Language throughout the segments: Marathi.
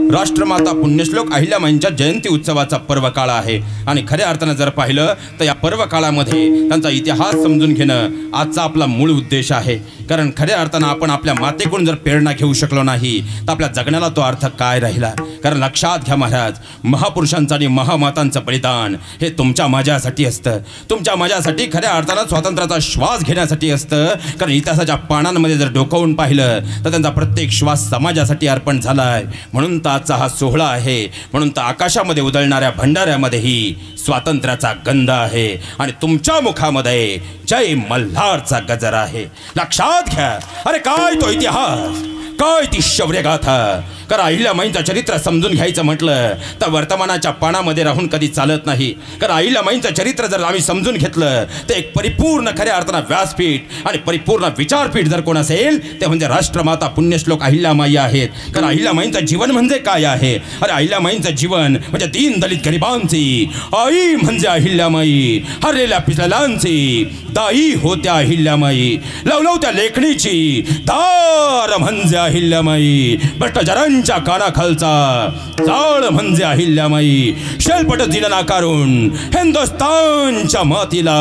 राष्ट्रमाता पुण्यश्लोक अहिल्यामाईंच्या जयंती उत्सवाचा पर्व काळ आहे आणि खऱ्या अर्थानं जर पाहिलं तर या पर्व काळामध्ये त्यांचा इतिहास समजून घेणं आजचा आपला मूळ उद्देश आहे. कारण खऱ्या अर्थानं आपण आपल्या मातेकडून जर प्रेरणा घेऊ शकलो नाही तर आपल्या जगण्याला तो अर्थ काय राहिला. कारण लक्षात घ्या महाराज, महापुरुषांचं आणि महामातांचं बलिदान हे तुमच्या माझ्यासाठी असतं, तुमच्या माझ्यासाठी खऱ्या अर्थानं स्वातंत्र्याचा श्वास घेण्यासाठी असतं. कारण इतिहासाच्या पानांमध्ये जर डोकावून पाहिलं तर त्यांचा प्रत्येक श्वास समाजासाठी अर्पण झाला आहे. म्हणून तर आजचा हा सोहळा आहे, म्हणून तर आकाशामध्ये उधळणाऱ्या भंडाऱ्यामध्येही स्वातंत्र्याचा गंध आहे आणि तुमच्या मुखामध्ये जय मल्हारचा गजर आहे. लक्षात घ्या. अरे काय तो इतिहास, काय ती शौर्यगाथा. कारण अहिल्यामाईंचं चरित्र समजून घ्यायचं म्हटलं तर वर्तमानाच्या पानामध्ये राहून कधी चालत नाही. कारण अहिल्यामाईंचं चरित्र जर आम्ही समजून घेतलं तर एक परिपूर्ण खऱ्या अर्थानं व्यासपीठ आणि परिपूर्ण विचारपीठ जर कोण असेल ते म्हणजे राष्ट्रमाता पुण्यश्लोक अहिल्यामाई आहेत. कारण अहिल्यामाईंचं जीवन म्हणजे काय आहे. अरे अहिल्यामाईंचं जीवन म्हणजे दीन दलित गरिबांची आई म्हणजे अहिल्यामाई, हरलेल्या पिचलांची दाई होत्या अहिल्यामाई, लवलवत्या लेखणीची दार म्हणजे अहिल्यामाई, भ्रष्टाचारांच्या कानाखालचा जाळ म्हणजे अहिल्यामाई, शेलपट दिलं नाकारून हिंदुस्थानच्या मातीला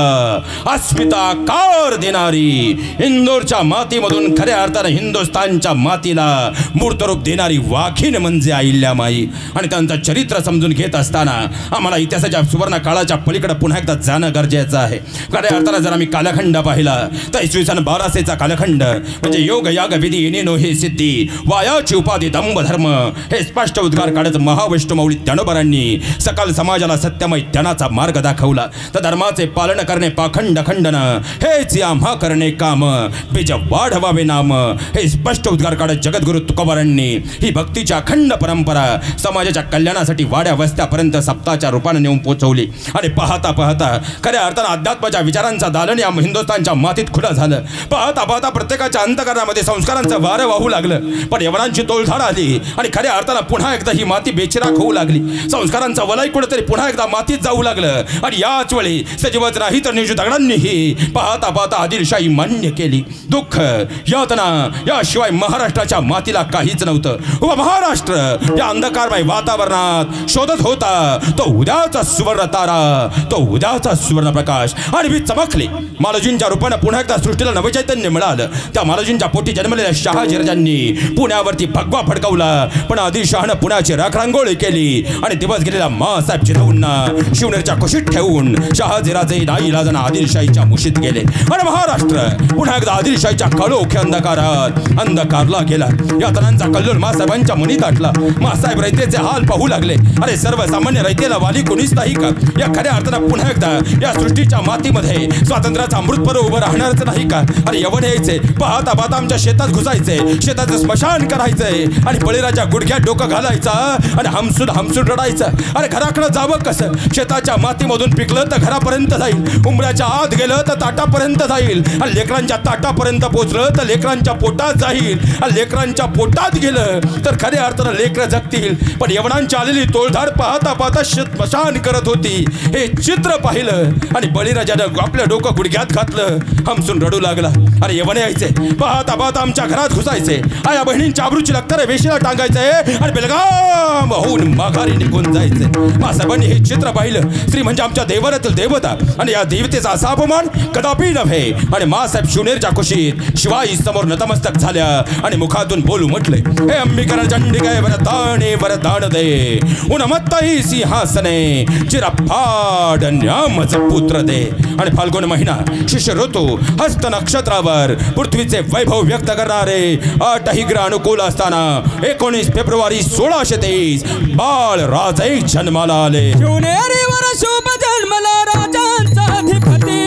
अस्मिताकार देणारी, इंदोरच्या मातीमधून खऱ्या अर्थानं हिंदुस्थानच्या मातीला मूर्तरूप देणारी वाघीण म्हणजे अहिल्यामाई. आणि त्यांचं चरित्र समजून घेत असताना आम्हाला इतिहासाच्या सुवर्ण काळाच्या पलीकडे पुन्हा एकदा जाणं गरजेचं आहे. खऱ्या अर्थानं जर आम्ही कालखंड पाहिला तर इसवी सन 1200चा कालखंड म्हणजे योग याग विधी येणेनो हे सिद्धी वायाची उपाधी दंभ धर्म हे स्पष्ट उद्गार काढत महाविष्णुमौली ज्ञानोबांनी सकल समाजाला सत्यमय ज्ञानाचा मार्ग दाखवला. तर धर्माचे पालन करणे पाखंड खंडन हेच आम्हा करणे काम, बीज वाढवावे नाम हे स्पष्ट उद्गार काढत जगद्गुरु तुकोबारांनी ही भक्तीची अखंड परंपरा समाजाच्या कल्याणासाठी वाड्या वस्त्यापर्यंत सप्ताहाच्या रूपाने नेऊन पोहोचवली. आणि पाहता पाहता खऱ्या अर्थानं अध्यात्माच्या विचारांचा दालन या हिंदुस्थानच्या मातीत खुलं झालं. पाहता पाहता प्रत्येकाच्या अंतकरणामध्ये संस्कारांचं वारं वाहू लागलं. पण यवनांची तोलधाड आली आणि खऱ्या अर्थानं पुन्हा एकदा ही माती बेचिराख होऊ लागली. संस्कारांचा वलय कुठेतरी पुन्हा एकदा मातीत जाऊ लागलं. आणि याच वेळी सजीवच नाही तर निजू दगडांनीही पाहता पाहता आदिलशाही मान्य केली. दुःख यातना याशिवाय महाराष्ट्राच्या मातीला काहीच नव्हतं. व महाराष्ट्र या अंधकारमय वातावरणात शोधत होता तो उद्याचा सुवर्ण तारा, तो उद्याचा सुवर्ण प्रकाश. आणि मी चमकले. मालोजींच्या रूपानं पुन्हा एकदा सृष्टीला नवचैतन्य मिळालं. त्या मालोजींच्या पोटी जन्मलेल्या शहाजीराजांनी पुण्यावरती भगवा फडकवला. पण आदिलशहानं पुण्याची राखरांगोळी केली आणि दिवस गेलेला मासाहेब जिजाऊंना शिवनेरच्या कुशीत ठेवून शहाजीराजे नाईलाजानं आदिलशाहीच्या मुशीत गेले. आणि महाराष्ट्र पुन्हा एकदा आदिलशाहीच्या काळोख्या अंधकारात अंधकारला गेला. या तणांचा कल्लोळ मासाहेबांच्या मनीत आटला. मासाहेब रयतेचे हाल पाहू लागले. अरे सर्वसामान्य रयतेला वाली कोणीच नाही का. या खऱ्या अर्थानं पुन्हा एकदा या सृष्टीच्या मातीमध्ये स्वातंत्र्याचा अमृत पर्व उभं राहणारच नाही का. अरे यवन यायचे, पाहता पाहता आमच्या शेतात घुसायचे, शेताचं स्मशान करायचंय आणि बळीराजा गुडघ्यात डोकं घालायचा आणि हमसून हमसून रडायचं. अरे घराकडं जावं कसं. शेताच्या मातीमधून पिकलं तर घरापर्यंत जाईल, उंबऱ्याच्या आत गेलं तर ताटापर्यंत जाईल, आणि लेकरांच्या ताटापर्यंत पोचलं तर लेकरांच्या पोटात जाईल, आणि लेकरांच्या पोटात गेलं तर खऱ्या अर्थानं लेकरं जगतील. पण यवनांची आलेली तोळधाड पाहता पाहता स्मशान करत होती. हे चित्र पाहिलं आणि बळीराजानं आपलं डोकं गुडघ्यात घातलं, हमसून रडू लागला. अरे यवन यायचे, पाहता पाहता आमच्या घरात घुसायचे, आया बहिणींच्या आबरूची लागतं वेशीला टांगायचंय आणि बेलगाम होऊन माघारी निघून जायचे. मासाहेबांनी हे चित्र पाहिलं. स्त्री म्हणजे आमच्या देवरातील देवता आणि या देवतेचा असा अपमान कदापि नव्हे. आणि मासाहेब शिवनेरच्या कुशीत शिवाई समोर नतमस्तक झाल्या आणि मुखातून बोलू म्हटले, हे अंबिकर चंडिके वरदाने वरदान दे, उन्मत्तही सिंहासने चिरफाड न्यामच पुत्र दे. आणि फाल्गुन महिना शिष्य ऋतू हस्त नक्षत्रावर पृथ्वीचे वैभव व्यक्त करणारे 8 हिग्र अनुकूल असताना 19 फेब्रुवारी 1623 बाळ राजे जन्माला आले. शिवनेरीवर शुभ जन्मला राजांचा अधिपती,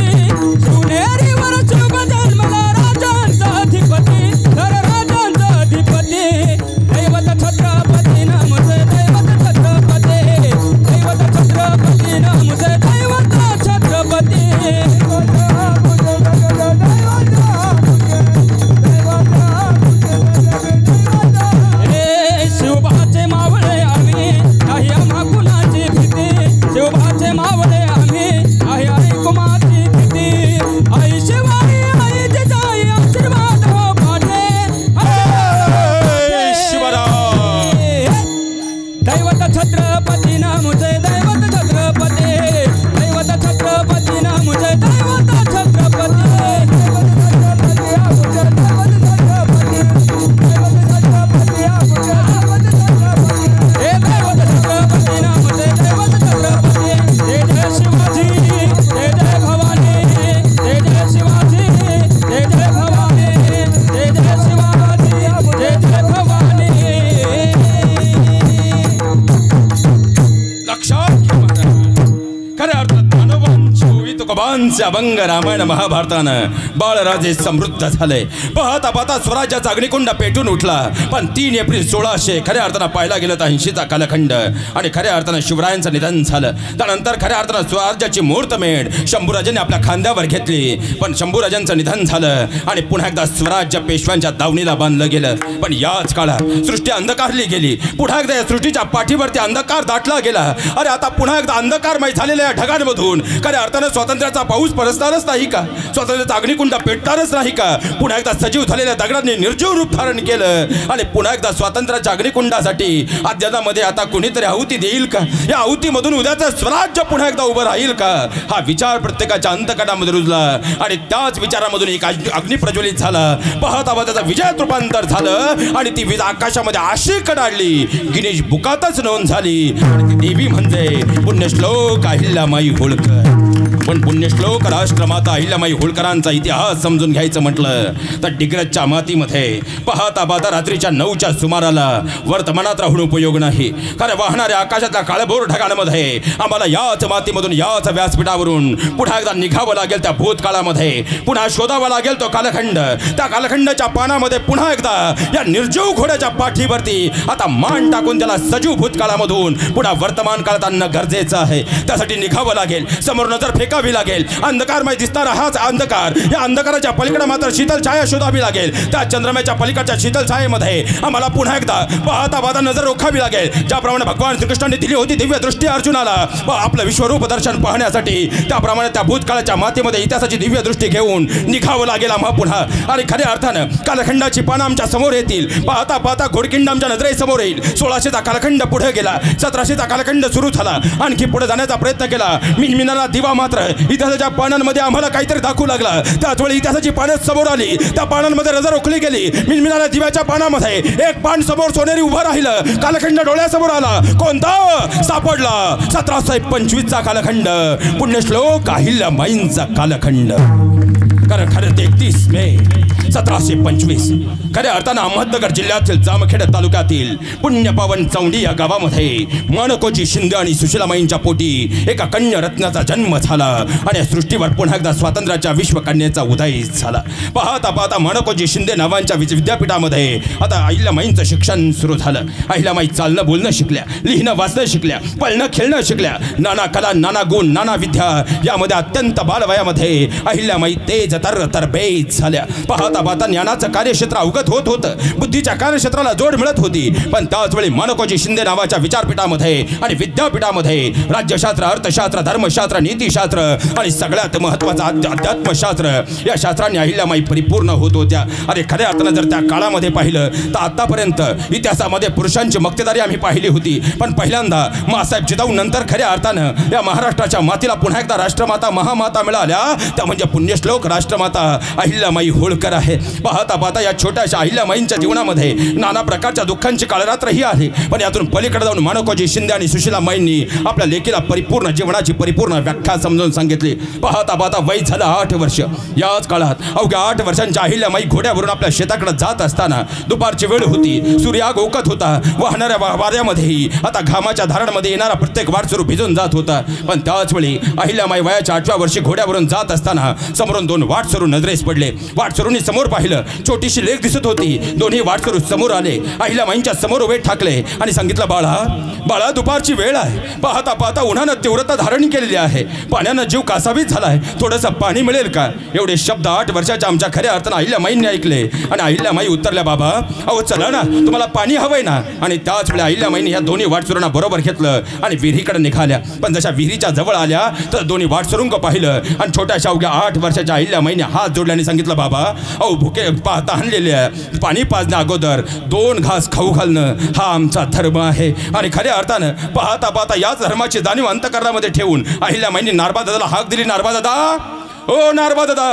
शिवनेरीवर शुभ जन्मला राजांचा अधिपती, तर राजांचा अधिपती दैवत छत्रपती नामचे दैवत छत्रपती, दैवत छत्रपती नामचे दैवत छत्रपती. शिवबाचे मावळे आम्ही नाही आम्हा कुणाची भीती, शिवबाचे मावळे आम्ही आहे कुमाची भीती. आई अभंग रामायण महाभारतानं बाळराजे समृद्ध झाले. पाहता पाहता स्वराज्याचा अग्निकुंड पेटून उठला. पण 3 एप्रिल 1600 खऱ्या अर्थानं पाहायला गेलं तर 80चा कालखंड आणि खऱ्या अर्थानं शिवरायांचं निधन झालं. त्यानंतर खऱ्या अर्थानं स्वराज्याची मुहूर्तमेढ शंभूराजांनी आपल्या खांद्यावर घेतली. पण शंभूराजांचं निधन झालं आणि पुन्हा एकदा स्वराज्य पेशव्यांच्या दावणीला बांधलं गेलं. पण याच काळात सृष्टी अंधकारली गेली. पुन्हा एकदा या सृष्टीच्या पाठीवरती अंधकार दाटला गेला. अरे आता पुन्हा एकदा अंधकारमय झालेल्या या ढगांमधून खऱ्या अर्थानं स्वातंत्र्याचा पाऊस परसणारच नाही का? स्वातंत्र्याचा अग्निकुंड पेटणारच नाही का? पुन्हा एकदा सजीव झालेल्या दगडांनी निर्जीव रूप धारण केलं आणि पुन्हा एकदा स्वातंत्र्याच्या अग्निकुंडासाठी अज्ञानामध्ये आता कुणीतरी आहुती देईल का? या आहुतीमधून उद्याचं स्वराज्य पुन्हा एकदा उभं राहील का? हा विचार प्रत्येकाच्या अंतकणामध्ये रुजला आणि त्याच विचारामधून एक अग्नी प्रज्वलित झाला. पाहता त्याचा विजयात रूपांतर झालं आणि ती वीज आकाशामध्ये अशी कडाडली, गिनीज बुकातच नोंद झाली. आणि ती देवी म्हणजे पुण्यश्लोक अहिल्यामाई होळकर. पण पुण्यश्लोक राष्ट्रमाता अहिल्यामाई होळकरांचा इतिहास समजून घ्यायचं म्हटलं तर डिग्रजच्या मातीमध्ये पाहता पाहता रात्रीच्या 9च्या सुमाराला वर्तमानात राहून उपयोग नाही. कारण वाहणाऱ्या आकाशातल्या काळभोर ढगांमध्ये आम्हाला याच मातीमधून याच व्यासपीठावरून पुन्हा एकदा निघावं लागेल त्या भूतकाळामध्ये. पुन्हा शोधावा लागेल तो कालखंड. त्या कालखंडाच्या पानामध्ये पुन्हा एकदा या निर्जीव घोड्याच्या पाठीवरती आता मान टाकून त्याला सजीव भूतकाळामधून पुन्हा वर्तमान काळात आणणं गरजेचं आहे. त्यासाठी निघावं लागेल. समोर नजर फेकावी लागेल. अंधकारमय दिसणारा हाच अंधकार. या अंधकाराच्या पलीकडे मात्र शीतल छाया शोधावी लागेल. त्या चंद्रमेच्या पलीकडच्या शीतल छायेमध्ये आम्हाला पुन्हा एकदा पाहता पाहता नजर रोखावी लागेल. ज्याप्रमाणे भगवान श्रीकृष्णाने दिली होती दिव्य दृष्टी अर्जुनाला आपलं विश्वरूप दर्शन पाहण्यासाठी, त्याप्रमाणे त्या भूतकाळाच्या मातीमध्ये इतिहासाची दिव्य दृष्टी घेऊन निघावं लागेल आम्हा पुन्हा. आणि खऱ्या अर्थानं कालखंडाची पानं आमच्या समोर येतील. पाहता पाहता घोडखिंड आमच्या नजरेसमोर येईल. 1600चा कालखंड पुढे गेला. 1700चा कालखंड सुरू झाला. आणखी पुढे जाण्याचा प्रयत्न केला. मिनमिनाला दिवा मात्र इतिहासाच्या पानांमध्ये आम्हाला काहीतरी दाखवू लागला. त्याच वेळी इतिहासाची पानं समोर आली. त्या पानांमध्ये नजर रोखली गेली. मिनमिनाला दिव्याच्या पानामध्ये एक पान समोर सोनेरी उभं राहिलं. कालखंड डोळ्यासमोर आला. कोणता? सापडला 1725चा कालखंड. पुण्यश्लोक अहिल्यामाईंचा कालखंड. कारण खरं 31 मे 1725 खऱ्या अर्थानं अहमदनगर जिल्ह्यातील जामखेड तालुक्यातील पुण्यपावन चौंडी या गावामध्ये माणकोजी शिंदे आणि सुशीलामाईंच्या पोटी एका कन्या रत्नाचा जन्म झाला आणि या सृष्टीवर पुन्हा एकदा स्वातंत्र्याच्या विश्वकन्येचा उदय झाला. पाहता पाहता माणकोजी शिंदे नावांच्या विद्यापीठामध्ये आता अहिल्यामाईंचं शिक्षण सुरू झालं. अहिल्यामाई चालणं बोलणं शिकल्या, लिहिणं वाचणं शिकल्या, पळणं खेळणं शिकल्या. नाना कला, नाना गुण, नाना विद्या यामध्ये अत्यंत बालवयामध्ये अहिल्यामाई तेज तरबेज झाल्या. पाहता पाहता ज्ञानाचं कार्यक्षेत्र अवगत होत होतं. बुद्धीच्या कार्यक्षेत्राला जोड मिळत होती. पण त्याच वेळी माणकोजी शिंदे नावाच्या विचारपीठामध्ये आणि विद्यापीठामध्ये राज्यशास्त्र, अर्थशास्त्र, धर्मशास्त्र, नीतिशास्त्र आणि सगळ्यात महत्त्वाचं अध्यात्मशास्त्र या शास्त्रांनी अहिल्यामाई परिपूर्ण होत होत्या. अरे खऱ्या अर्थानं जर त्या काळामध्ये पाहिलं तर आतापर्यंत इतिहासामध्ये पुरुषांची मक्तेदारी आम्ही पाहिली होती. पण पहिल्यांदा मासाहेब जिजाऊ नंतर खऱ्या अर्थानं या महाराष्ट्राच्या मातीला पुन्हा एकदा राष्ट्रमाता, महामाता मिळाल्या. त्या म्हणजे पुण्यश्लोक राष्ट्रमाता अहिल्यामाई होळकर आहे. पाहता पाहता या छोट्याशा अहिल्यामाईंच्या जीवनामध्ये नाना प्रकारच्या दुःखांची काळरात्रही आली. पण यातून पलीकडे जाऊन माणकोजी शिंदे आणि सुशीलामाईंनी आपल्या लेकीला परिपूर्ण जीवनाची परिपूर्ण व्याख्या समजून सांगितली. पाहता पाहता वय झालं 8 वर्ष. याच काळात अवघ्या 8 वर्षांच्या अहिल्यामाई घोड्यावरून आपल्या शेताकडे जात असताना दुपारची वेळ होती. सूर्याग ओकत होता. वाहणाऱ्या वाऱ्यामध्येही आता घामाच्या धारांमध्ये येणारा प्रत्येक वाटसरू भिजून जात होता. पण त्याच वेळी अहिल्यामाई वयाच्या 8व्या वर्षी घोड्यावरून जात असताना समोरून 2 वाटसरू नजरेस पडले. वाटसरूंनी समोर पाहिलं. छोटीशी लेक दिसत होती. दोन्ही वाटसरू समोर आले. अहिल्यामाईंच्या समोर उभे ठाकले आणि सांगितलं, बाळा बाळा दुपारची वेळ आहे. पाहता पाहता उन्हानं तीव्रता धारण केलेली आहे. पाण्यानं जीव कासावीस झालाय. थोडंसं पाणी मिळेल का? एवढे शब्द 8 वर्षाच्या आमच्या खऱ्या अर्थानं अहिल्यामाईंनी ऐकले. आणि अहिल्यामाई उत्तरल्या, बाबा अहो चला ना, तुम्हाला पाणी हवंय ना. आणि त्याच वेळी अहिल्यामाईंनी या दोन्ही वाटसरूंना बरोबर घेतलं आणि विहिरीकडे निघाल्या. पण जशा विहिरीच्या जवळ आल्या तर दोन्ही वाटसरूंक पाहिलं आणि छोट्याशा अवघ्या 8 वर्षाच्या अहिल्यामाईंनी हात जोडल्याने सांगितलं, बाबा अहो भुके पाहता आणलेले आहे. पाणी पाजण्या अगोदर 2 घास खाऊ घालणं हा आमचा धर्म आहे. आणि खऱ्या अर्थानं पाहता पाहता याच धर्माची जाणीव अंतकरणामध्ये ठेवून अहिल्यामाईंनी नारबा दादाला हाक दिली. नारबा दादा, ओ नारबा दादा.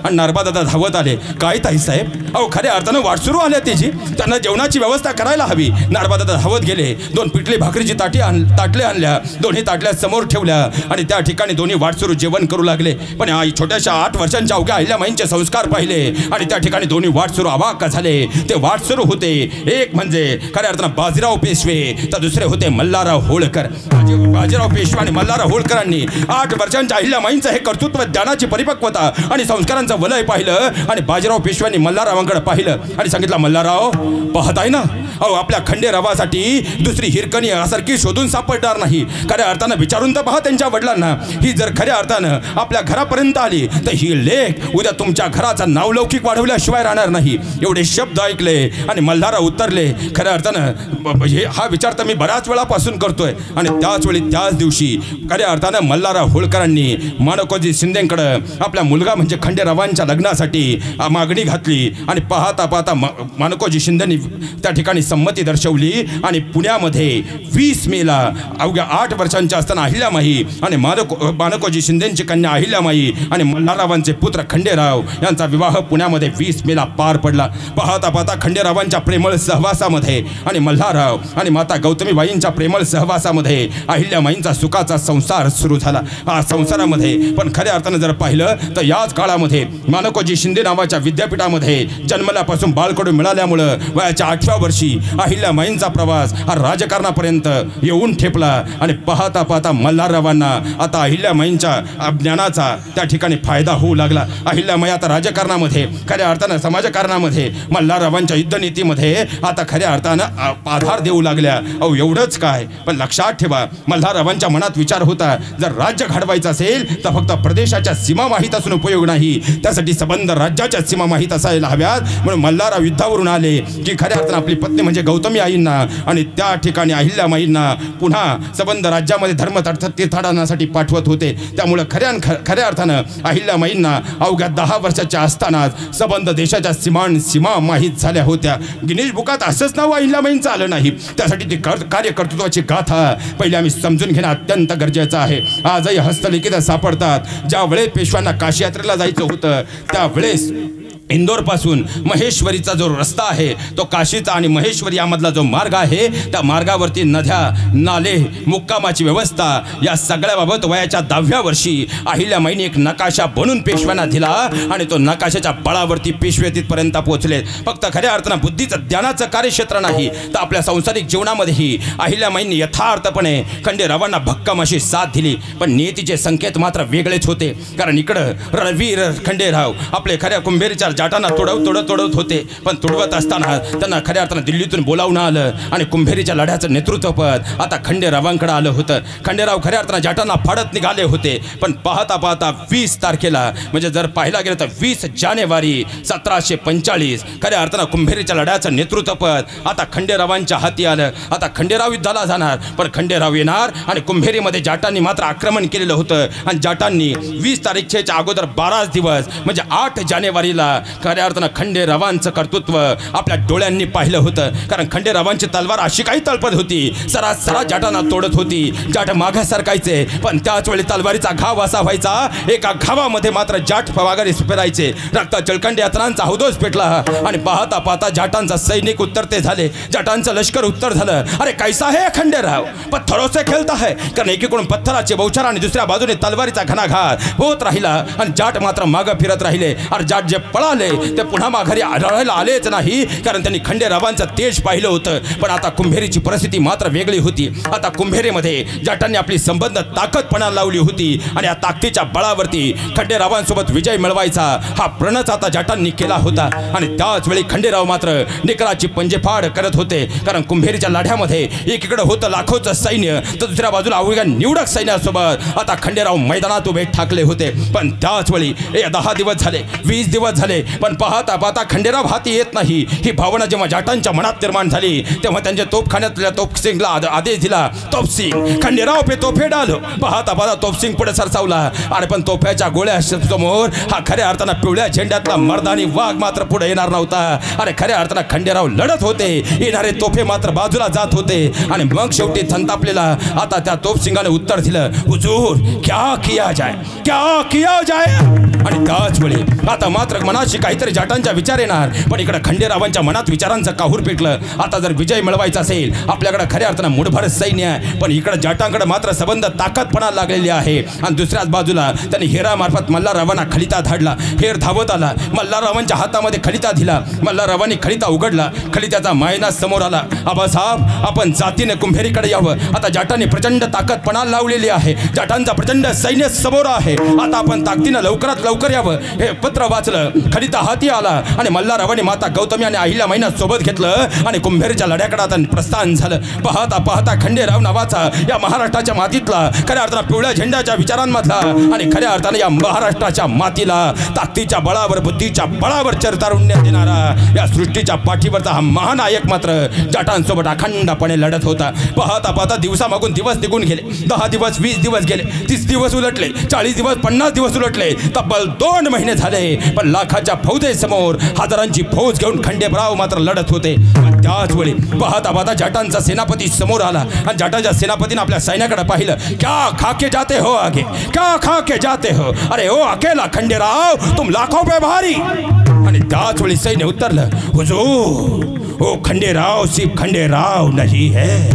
आणि नरबादादा धावत आले. काय ताईसाहेब, अहो खऱ्या अर्थानं वाट सुरू आल्या त्याची, त्यांना जेवणाची व्यवस्था करायला हवी. नरबादादा धावत गेले, 2 पिठली भाकरीची ताटले आणल्या, दोन्ही ताटल्या समोर ठेवल्या आणि त्या ठिकाणी दोन्ही वाटसरू जेवण करू लागले. पण आई छोट्याशा 8 वर्षांच्या अवघ्या अहिल्यामाईंचे संस्कार पाहिले आणि त्या ठिकाणी दोन्ही वाटसरू अवाक झाले. ते वाटसरू होते, एक म्हणजे खऱ्या अर्थानं बाजीराव पेशवे, तर दुसरे होते मल्हारराव होळकर. बाजीराव पेशवे आणि मल्हारराव होळकरांनी 8 वर्षांच्या अहिल्यामाईंचं हे कर्तृत्व, ज्ञानाची परिपक्वता आणि संस्कारांचं वलय पाहिलं आणि बाजीराव पेशव्यांनी मल्हाररावांकडे पाहिलं आणि सांगितलं, मल्हारराव पाहताय ना, अहो आपल्या खंडेरावासाठी दुसरी हिरकणी यासारखी शोधून सापडणार नाही. खऱ्या अर्थानं विचारून तर पहा त्यांच्या वडिलांना, ही जर खऱ्या अर्थानं आपल्या घरापर्यंत आली तर ही लेख उद्या तुमच्या घराचा नावलौकिक वाढवल्याशिवाय राहणार नाही. एवढे शब्द ऐकले आणि मल्हारराव उतरले. खऱ्या अर्थानं हा विचार तर मी बऱ्याच वेळापासून करतोय. आणि त्याच वेळी त्याच दिवशी खऱ्या अर्थानं मल्हारराव होळकरांनी माणकोजी शिंदेकडं आपल्या मुलगा म्हणजे खंडेरावांच्या लग्नासाठी मागणी घातली आणि पाहता पाहता माणकोजी शिंदेनी त्या ठिकाणी संमती दर्शवली आणि पुण्यामध्ये 20 मेला अवघ्या 8 वर्षांच्या असताना अहिल्यामाई आणि माणकोजी शिंदेची कन्या अहिल्यामाई आणि मल्हाररावांचे पुत्र खंडेराव यांचा विवाह पुण्यामध्ये 20 मेला पार पडला. पाहता पाहता खंडेरावांच्या प्रेमळ सहवासामध्ये आणि मल्हारराव आणि माता गौतमीबाईंच्या प्रेमळ सहवासामध्ये अहिल्यामाईंचा सुखाचा संसार सुरू झाला. हा संसारामध्ये पण खऱ्या अर्थानं जर पाहिलं तर याच काळामध्ये माणकोजी शिंदे नावाच्या विद्यापीठामध्ये जन्मल्यापासून बाळकडू मिळाल्यामुळं वयाच्या 8व्या वर्षी अहिल्यामाईंचा प्रवास हा राजकारणापर्यंत येऊन ठेपला आणि पाहता पाहता मल्हाररावांना आता अहिल्यामाईंच्या ज्ञानाचा त्या ठिकाणी फायदा होऊ लागला. अहिल्यामाई आता राजकारणामध्ये, खऱ्या अर्थानं समाजकारणामध्ये, मल्हाररावांच्या युद्धनीतीमध्ये आता खऱ्या अर्थानं आधार देऊ लागल्या. अहो एवढंच काय, पण लक्षात ठेवा, मल्हाररावांच्या मनात विचार होता, जर राज्य घडवायचं असेल तर फक्त प्रदेशाच्या सीमा माहीत असून उपयोग नाही, त्यासाठी संबंध राज्याच्या सीमा माहीत असायला हव्यात. म्हणून मल्हारराव युद्धावरून आले की खऱ्या अर्थानं आपली पत्नी म्हणजे गौतमी आईंना आणि त्या ठिकाणी अहिल्यामाईंना पुन्हा संबंध राज्यामध्ये धर्मतीर्थाटनासाठी पाठवत होते. त्यामुळे खऱ्या अर्थानं अहिल्यामाईंना अवघ्या 10 वर्षाच्या असतानाच संबंध देशाच्या सीमा माहीत झाल्या होत्या. गिनीज बुकात असंच नाव अहिल्यामाईंचं आलं नाही, त्यासाठी ती कार्यकर्तृत्वाची गाथा पहिले आम्ही समजून घेणं अत्यंत गरजेचं आहे. आजही हस्तलिखित सापडतात. ज्या वेळेस पेशव्यांना काशी यात्रेला जायचं होतं त्यावेळेस इंदोरपासून महेश्वरीचा जो रस्ता आहे तो काशीचा आणि महेश्वरी यामधला जो मार्ग आहे त्या मार्गावरती नद्या, नाले, मुक्कामाची व्यवस्था या सगळ्याबाबत वयाच्या 10व्या वर्षी अहिल्यामाईंनी एक नकाशा बनवून पेशव्यांना दिला आणि तो नकाशाच्या बळावरती पेशवे तिथपर्यंत पोहोचले. फक्त खऱ्या अर्थानं बुद्धीचं, ज्ञानाचं कार्यक्षेत्र नाही तर आपल्या सांसारिक जीवनामध्येही अहिल्यामाईंनी यथार्थपणे खंडेरावांना भक्कम अशी साथ दिली. पण नियतीचे संकेत मात्र वेगळेच होते. कारण इकडं रणवीर खंडेराव आपले खऱ्या कुंभेरीच्या जाटांना तोडवत होते. पण तोडवत असताना त्यांना खऱ्या अर्थानं दिल्लीतून बोलावून आलं आणि कुंभेरीच्या लढ्याचं नेतृत्वपद आता खंडेरावांकडे आलं होतं. खंडेराव खऱ्या अर्थानं जाटांना फाडत निघाले होते. पण पाहता पाहता 20 तारखेला म्हणजे जर पाहायला गेलं तर 20 जानेवारी 1745 खऱ्या अर्थानं कुंभेरीच्या लढ्याचं नेतृत्वपद आता खंडेरावांच्या हाती आलं. आता खंडेराव युद्धाला जाणार, पण खंडेराव येणार आणि कुंभेरीमध्ये जाटांनी मात्र आक्रमण केलेलं होतं आणि जाटांनी 20 तारखेच्या अगोदर 12 दिवस म्हणजे 8 जानेवारीला खऱ्या अर्थानं खंडेरावांचं कर्तृत्व आपल्या डोळ्यांनी पाहिलं होतं. कारण खंडेरावांची तलवार अशी काही तळपत होती, सरासरा जाटांना तोडत होती. जाट मागे सरकायचे, पण त्याच वेळी तलवारीचा घाव असा व्हायचा, एका घावामध्ये मात्र जाट फवागरे फिरायचे. रक्त चळकंडी यातनांचा हौदोस पेटला आणि पाहता पाहता जाटांचा सैनिक उत्तरते झाले, जाटांचं लष्कर उत्तर झालं. अरे कैसा है खंडेराव, पत्थरों से खेळता है. कारण एकीकडून पत्थराचे बौछार आणि दुसऱ्या बाजूने तलवारीचा घणाघात होत राहिला आणि जाट मात्र मागं फिरत राहिले. अरे जाट जे पळाले ते पुन्हा माघारी लढायला आलेच नाही, कारण त्यांनी खंडेरावांचं तेज पाहिलं होतं. पण आता कुंभेरीची परिस्थिती मात्र वेगळी होती. आता कुंभेरीमध्ये जाटांनी आपली संबंध ताकदपणा लावली होती आणि या ताकदीच्या बळावरती खंडेरावांसोबत विजय मिळवायचा हा प्रणच आता जाटांनी केला होता. आणि त्याच वेळी खंडेराव मात्र निकराची पंजेफाड करत होते. कारण कुंभेरीच्या लढ्यामध्ये एकीकडे होतं लाखोचं सैन्य, तर दुसऱ्या बाजूला अवघ्या निवडक सैन्यासोबत आता खंडेराव मैदानात उभे ठाकले होते. पण त्याच वेळी 10 दिवस झाले, 20 दिवस झाले, पण पाहता पाहता खंडेराव हाती येत नाही ही भावना जेव्हा जाटांच्या मनात निर्माण झाली तेव्हा त्यांच्या तोपखान्यातल्या तोपसिंगला आदेश दिला, तोपसिंग खंडेराव पे तोफे डाल. पाहता पाहता तोपसिंग पुढे सरसावला. अरे पण तोफ्याच्या गोळ्या समोर हा खऱ्या अर्थानं पिवळ्या झेंड्यातला मर्दानी वाघ मात्र पुढे येणार नव्हता. अरे खऱ्या अर्थानं खंडेराव लढत होते, येणारे तोफे मात्र बाजूला जात होते. आणि मग शेवटी संतापलेला आता त्या तोपसिंगाने उत्तर दिलं, हुजूर क्या किया जाए, क्या किया जाए. आणि त्याच वेळी आता मात्र मनाशी काहीतरी जाटांचा विचार येणार. पण इकडे खंडेरावांच्या मनात विचारांचं काहूर पेटलं. आता जर विजय मिळवायचा असेल आपल्याकडे खऱ्या अर्थानं मुठभर सैन्य आहे, पण इकडे जाटांकडे मात्र संबंध ताकदपणा लागलेली आहे. आणि दुसऱ्याच बाजूला त्यांनी हेरामार्फत मल्हाररावांना खलिता धाडला. हेर धावत आला, मल्हाररावांच्या हातामध्ये खलिता दिला. मल्हाररावांनी खलिता उघडला. खलित्याचा मायना समोर आला. आबासाहेब, आपण जातीने कुंभेरीकडे यावं. आता जाटांनी प्रचंड ताकदपणा लावलेली आहे, जाटांचा प्रचंड सैन्य समोर आहे. आता आपण ताकदीनं लवकरात लवकर यावं. हे पत्र वाचलं, खलिता हाती आला आणि मल्हाररावांनी माता गौतमी आणि अहिल्यामाईंना सोबत घेतलं आणि कुंभेरीच्या लढ्याकडे आता प्रस्थान झालं. पाहता पाहता खंडेराव नावाचा या महाराष्ट्राच्या मातीतला खऱ्या अर्थानं पिवळ्या झेंड्याच्या विचारांमधला आणि खऱ्या अर्थानं या महाराष्ट्राच्या मातीला ताकदीच्या बळावर, बुद्धीच्या बळावर चरतारुण्य देणारा या सृष्टीच्या पाठीवरचा हा महानायक मात्र जाटांसोबत अखंडपणे लढत होता. पाहता पाहता दिवसामागून दिवस निघून गेले. 10 दिवस, 20 दिवस गेले, 30 दिवस उलटले, 40 दिवस, 50 दिवस उलटले, तब्बल 2 महिने झाले. पण लाखाच्या फौजेसमोर हजारांची फौज घेऊन खंडेराव मात्र लढत होते. त्याच वेळी पाहता पाहता जाटांचा सेनापती समोर आला आणि जाटांच्या सेनापतीने आपल्या सैन्याकडे पाहिलं. क्या खाके जाते हो आगे, क्या खाके जाते हो, अरे ओ अकेला खंडेराव तुम लाखों पे भारी. आणि त्याच वेळी सैन्य उतरलं. हुजूर, ओ खंडेराव सिर्फ खंडेराव नहीं है,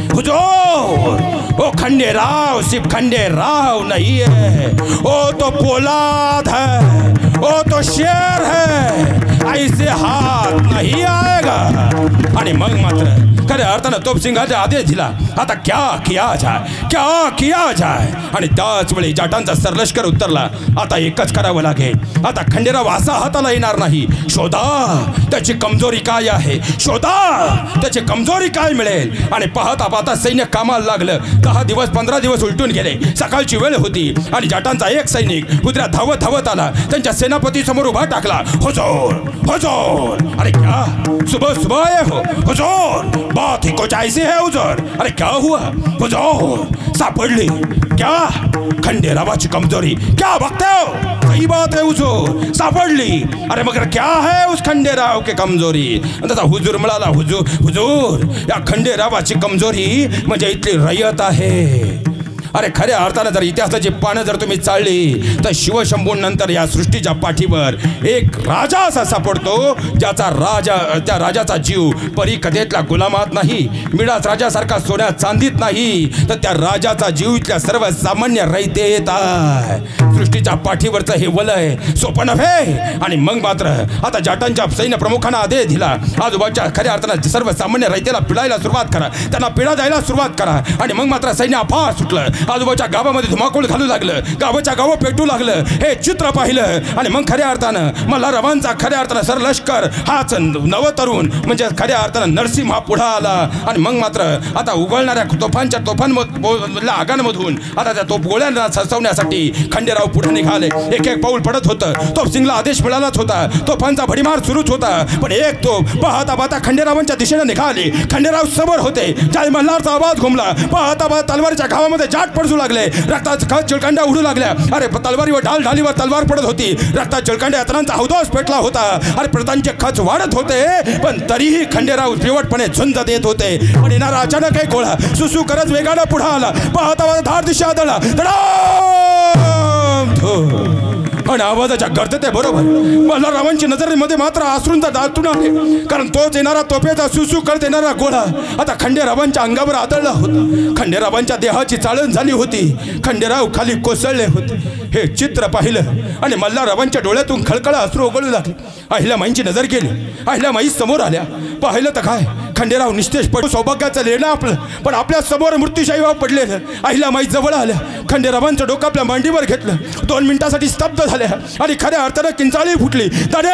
हुजूर ओ खंडेराव सिर्फ खंडेराव नहीं है, ओ तो पोलाद है, ओ तो शेर है, ऐसे हाथ नहीं आएगा. आणि मग मात्र खऱ्या अर्थानं तोपसिंगाने आदेश दिला, आता क्या किया जाए, क्या किया जाए. आणि त्याच वेळी जाटांचा सरलष्कर उतरला. आता एकच करावं लागेल. आता खंडेराव असा हाताला येणार नाही. शोधा त्याची कमजोरी काय आहे, शोधा त्याची कमजोरी काय मिळेल. आणि पाहता पाहता सैन्य कामाला लागलं. 10 दिवस, 15 दिवस उलटून गेले. सकाळची वेळ होती आणि जाटांचा एक सैनिक उद्या धावत धावत आला. त्यांच्या सेनापती समोर उभा टाकला. हुजूर, हुजूर, अरे क्या सुबह सुबह आए हो, हुजूर बात ही कुछ ऐसी है हुजूर. अरे क्या हुआ हुजूर, सापडली क्या खंडेरावाची कमजोरी, क्या बकते हो, सही बात है हुजूर, सापडली. अरे मगर क्या है उस खंडेराव की कमजोरी. तसा हुजूर म्हणाला, हुजूर, हुजूर या खंडेरावाची कमजोरी म्हणजे इथली रयत आहे. अरे खऱ्या अर्थानं जर इतिहासाची पानं जर तुम्ही चालली तर शिवशंभूनंतर या सृष्टीच्या पाठीवर एक राजा असा सापडतो ज्याचा त्या राजाचा जीव परी कथेतल्या गुलामात नाही, मिडास राजासारखा सोन्या चांदीत नाही, तर त्या राजाचा जीव इथल्या सर्वसामान्य रयतेत आहे. सृष्टीच्या पाठीवरचं हे वलय सोपं नव्हे. आणि मग मात्र आता जाटांच्या सैन्य प्रमुखांना आदेश दिला, आजूबाजूच्या खऱ्या अर्थानं सर्वसामान्य रयतेला पिळायला सुरुवात करा, त्यांना पिळा द्यायला सुरुवात करा. आणि मग मात्र सैन्य अफाट सुटलं. आजूबाजूच्या गावामध्ये धुमाकूळ घालू लागलं, गावाच्या गावं पेटू लागलं. हे चित्र पाहिलं आणि मग खऱ्या अर्थानं मल्हाररावांचा खऱ्या अर्थानं सरलष्कर हाच नवतरुण म्हणजे खऱ्या अर्थानं नरसिंहा पुढा आला. आणि मग मात्र आता उघडणाऱ्या तोफांच्या आगांमधून आता त्या तोफ गोळ्यांना सजवण्यासाठी खंडेराव पुढे निघाले. एक एक पाऊल पडत होतं. तोफसिंगला आदेश मिळालाच होता, तोफांचा भडीमार सुरूच होता. पण एक तोफ पाहता पाहता खंडेरावांच्या दिशेने निघाली. खंडेराव समोर होते. ज्या मल्हारचा आवाज घुमला. पाहता पाहता तलवारीच्या घावामध्ये जाट पडू लागले. रक्ताच्या चिळकांड्या उडू लागल्या. अरे तलवारीवर ढालीवर तलवार पडत होती. रक्ताच्या चिळकांड्या अतरांचा हौदोस पेटला होता. अरे प्रतांचे खच वाढत होते. पण तरीही खंडेराव पिवटपणे झुंज देत होते. पण येणारा अचानक एक गोळा सुसू करत वेगाने पुढे आला. पाहता धार दिशा आदळला. आणि आवाजाच्या गर्जते बरोबर मल्हाररावांची नजरेमध्ये मात्र अश्रूंचा दाटून आले. कारण तोच येणारा तोफेचा सुसू करत येणारा गोळा आता खंडेरावांच्या अंगावर आदळला होता. खंडेरावांच्या देहाची चाळण झाली होती. खंडेराव खाली कोसळले होते. हे चित्र पाहिलं आणि मल्हाररावांच्या डोळ्यातून खळखळा अश्रू ओघळू लागले. अहिल्यामाईंची नजर गेली. अहिल्यामाई समोर आल्या. पाहिलं तर काय, खंडेराव निस्तेज पडू सौभाग्याचं लेणं आपलं, पण आपल्या समोर मृत्यूशाही पडलेलं. अहिल्यामाई जवळ आल्या. खंडेरावांचं डोकं आपल्या मांडीवर घेतलं. 2 मिनिटासाठी स्तब्ध झाल्या आणि खऱ्या अर्थानं किंचाळी फुटली. दादे!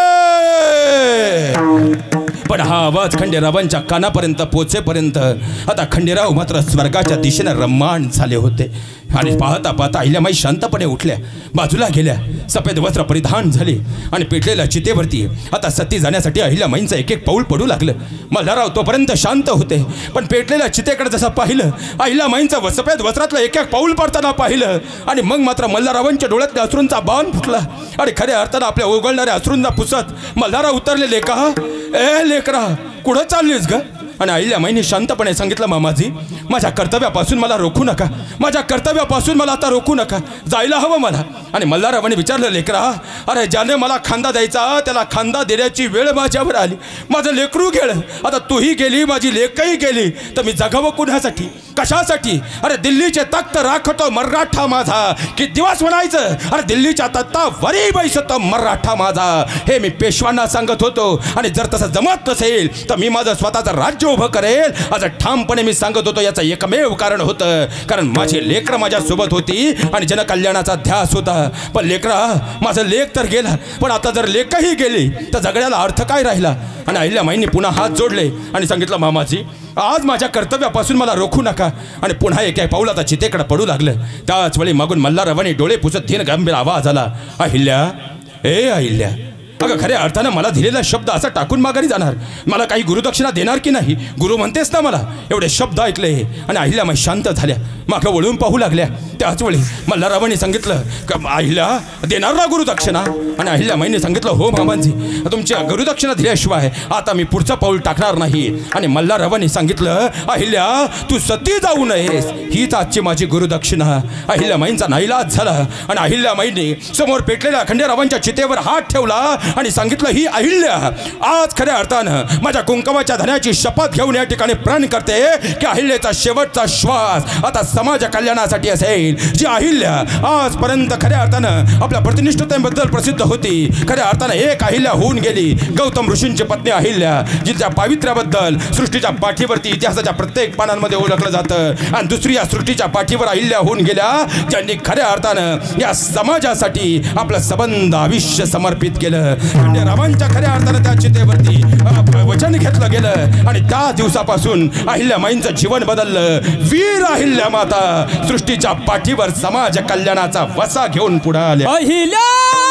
पण हा आवाज खंडेरावांच्या कानापर्यंत पोचेपर्यंत आता खंडेराव मात्र स्वर्गाच्या दिशेने रम्माण झाले होते. आणि पाहता पाहता अहिल्यामाई शांतपणे उठल्या, बाजूला गेल्या, सफेद वस्त्र परिधान झाले आणि पेटलेल्या चितेवरती आता सती जाण्यासाठी अहिल्यामाईंचं एक एक पाऊल पडू लागलं. मल्हारराव तोपर्यंत शांत होते, पण पेटलेल्या चितेकडे जसं पाहिलं, अहिल्यामाईंचं सफेद वस्त्रातलं एक एक पाऊल पडताना पाहिलं आणि मग मात्र मल्हाररावांच्या डोळ्यातल्या अश्रूंचा बाण फुटला. आणि खऱ्या अर्थानं आपल्या ओघळणाऱ्या अश्रूंना पुसत मल्हारराव उतरले. लेका, ए लेकरा, कुठं चाललीस ग? आणि अहिल्यामाईंनी शांतपणे सांगितलं, मामाजी, माझ्या कर्तव्यापासून मला रोखू नका, माझ्या कर्तव्यापासून मला आता रोखू नका, जायला हवं मला. आणि मल्हाररावांनी विचारलं, लेकरा, अरे ज्याने मला खांदा द्यायचा त्याला खांदा देण्याची वेळ माझ्यावर आली. माझं लेकरू गेलं, आता तूही गेली, माझी लेकही गेली, तर मी जगावं कुणासाठी, कशासाठी? अरे दिल्लीचे तख्त राखतो मराठा माझा, की दिवस म्हणायचं, अरे दिल्लीच्या तख्तावरी बैसतो मराठा माझा, हे मी पेशवांना सांगत होतो. आणि जर तसं जमत नसेल तर मी माझं स्वतःचं राज्य उभं करेल, असं ठामपणे मी सांगत होतो. याचं एकमेव कारण होतं, कारण माझी लेकरं माझ्या सोबत होती आणि जनकल्याणाचा ध्यास होता. पण लेकरा, माझं लेक तर गेला, पण आता जर लेकही गेली तर जगण्याला अर्थ काय राहिला? आणि अहिल्यामाईंनी पुन्हा हात जोडले आणि सांगितलं, मामाजी, आज माझ्या कर्तव्यापासून मला रोखू नका. आणि पुन्हा एक पाऊल आता चितेकडे पडू लागलं. त्याच वेळी मागून मल्हाररावांनी डोळे पुसत धीर गंभीर आवाज आला, अहिल्या, ए अहिल्या, अगं खऱ्या अर्थानं मला दिलेला शब्द असा टाकून माघारी जाणार? मला काही गुरुदक्षिणा देणार की नाही? गुरु म्हणतेस ना मला? एवढे शब्द ऐकले आणि अहिल्यामाई शांत झाल्या, मागं वळून पाहू लागल्या. त्याच वेळी मल्हाररावांनी सांगितलं, का अहिल्या, देणार ना गुरुदक्षिणा? आणि अहिल्यामाईंनी सांगितलं, हो मामांजी, तुमच्या गुरुदक्षिणा दिल्याशिवाय आता मी पुढचं पाऊल टाकणार नाही. आणि मल्हाररावांनी सांगितलं, अहिल्या, तू सती जाऊ नयेस, हीच आजची माझी गुरुदक्षिणा. अहिल्यामाईंचा नाईलाज झाला आणि अहिल्यामाईंनी समोर पेटलेल्या खंडेरावांच्या चितेवर हात ठेवला आणि सांगितलं, ही अहिल्या आज खऱ्या अर्थानं माझ्या कुंकवाच्या धन्याची शपथ घेऊन या ठिकाणी प्रण करते की अहिल्याचा शेवटचा श्वास आता समाज कल्याणासाठी असेल. जी अहिल्या आजपर्यंत खऱ्या अर्थानं आपल्या प्रतिनिष्ठतेबद्दल प्रसिद्ध होती, खऱ्या अर्थानं एक अहिल्या होऊन गेली, गौतम ऋषींची पत्नी अहिल्या, जिच्या पावित्र्याबद्दल सृष्टीच्या पाठीवरती इतिहासाच्या प्रत्येक पानांमध्ये ओळखलं जातं. आणि दुसरी या सृष्टीच्या पाठीवर अहिल्या होऊन गेल्या, ज्यांनी खऱ्या अर्थानं या समाजासाठी आपलं सबंध आयुष्य समर्पित केलं. खंडेरावांच्या खऱ्या अर्थानं त्या चितेवरती वचन घेतलं गेलं आणि त्या दिवसापासून अहिल्यामाईंचं जीवन बदललं. वीर अहिल्या माता सृष्टीच्या पाठीवर समाज कल्याणाचा वसा घेऊन पुढे आल्या. अहिल्या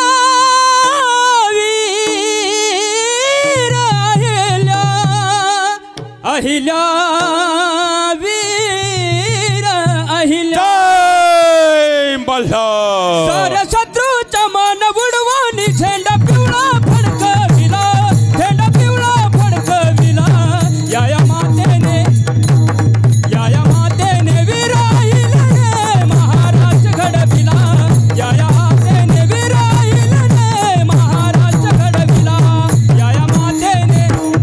वीर अहिल्या, अहिल्या वीर अहिल्या, साऱ्या शत्रूच्या मान बुडवून झेंडा पिवळा फडकविला, झेंडा पिवळा फडकविला. या मातेने वीर अहिल्याने महाराज घडविला, या मातेने वीर अहिल्याने महाराज घडविला, या मातेने.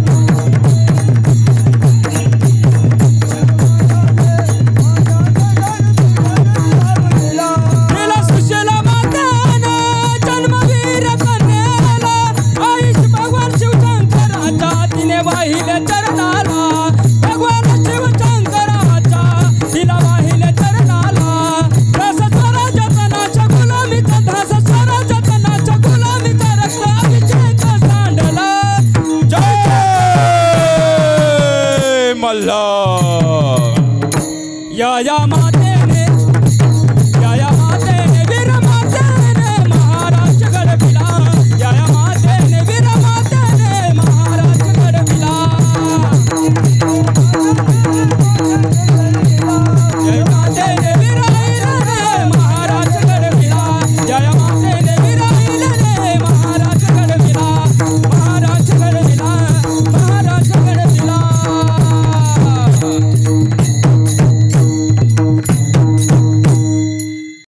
तिला सुशीला मातेने जन्मवीर कन्याला, आईश भगवान शिवशंकराच्या तिने वाहिले चरणाला, भगवान शिवशंकराच्या तिला वाहिले चरणाला. ध्यास स्वराजतनाच्या गुलामीचा, ध्यास स्वराजतनाच्या गुलामीचा रक्त अभिषेक सांडला. जय मल्हार. या